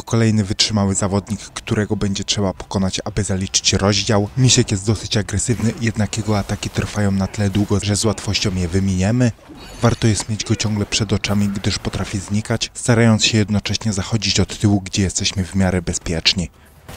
kolejny wytrzymały zawodnik, którego będzie trzeba pokonać, aby zaliczyć rozdział. Misiek jest dosyć agresywny, jednak jego ataki trwają na tyle długo, że z łatwością je wyminiemy. Warto jest mieć go ciągle przed oczami, gdyż potrafi znikać, starając się jednocześnie zachodzić od tyłu, gdzie jesteśmy w miarę bezpieczni.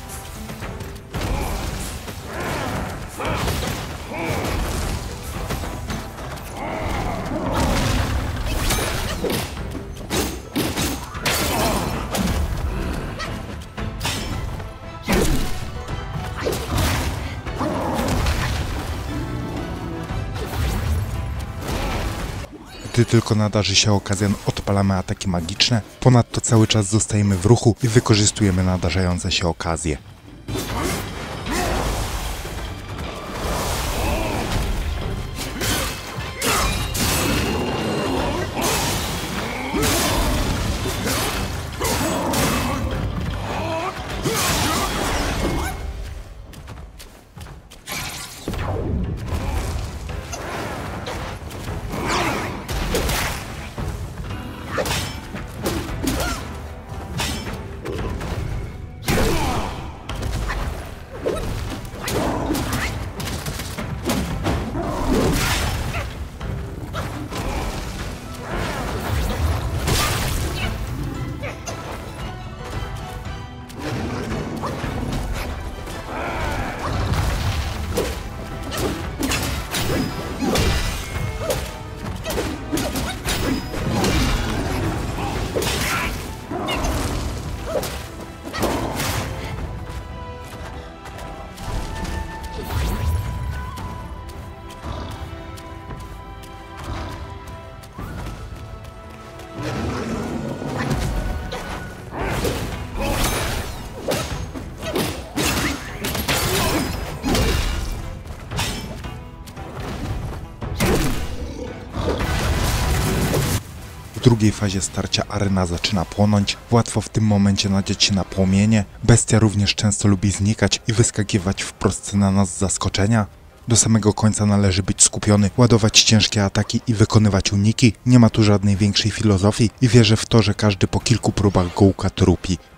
Gdy tylko nadarzy się okazja, odpalamy ataki magiczne, ponadto cały czas zostajemy w ruchu i wykorzystujemy nadarzające się okazje. W drugiej fazie starcia arena zaczyna płonąć, łatwo w tym momencie nadziać się na płomienie. Bestia również często lubi znikać i wyskakiwać wprost na nas z zaskoczenia. Do samego końca należy być skupiony, ładować ciężkie ataki i wykonywać uniki. Nie ma tu żadnej większej filozofii i wierzę w to, że każdy po kilku próbach go ukatrupi.